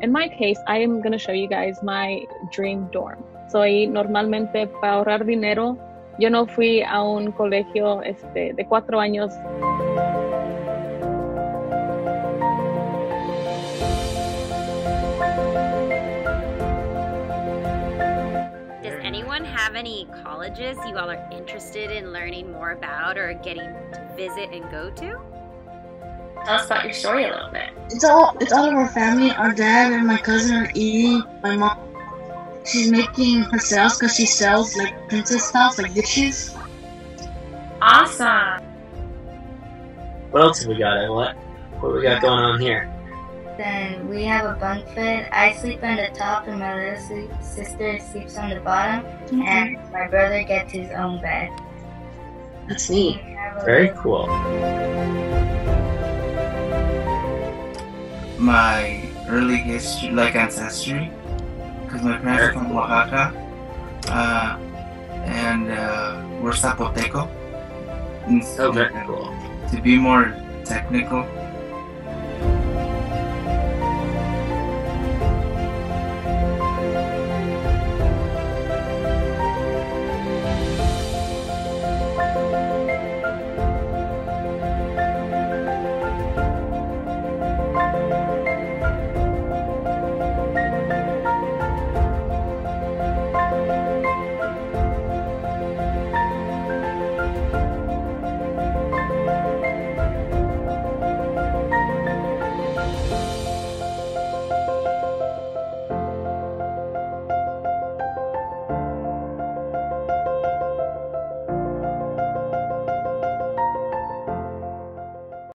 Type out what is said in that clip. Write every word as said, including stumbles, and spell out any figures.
in my case, I am going to show you guys my dream dorm. So ahí normalmente para ahorrar dinero, yo no fui a un colegio este, de cuatro años. Does anyone have any colleges you all are interested in learning more about or getting to visit and go to? Tell us about your story a little bit. It's all it's all of our family. Our dad and my cousin are eating. My mom, she's making her sales because she sells like princess stuff, like dishes. Awesome. What else have we got, Emma? What we got going on here? Then we have a bunk bed. I sleep on the top and my little sleep, sister sleeps on the bottom. Mm-hmm. And my brother gets his own bed. That's neat. Very cool. My early history, like ancestry, because my parents are from Oaxaca, uh, and uh, we're Zapoteco. And so, oh, very cool. To be more technical,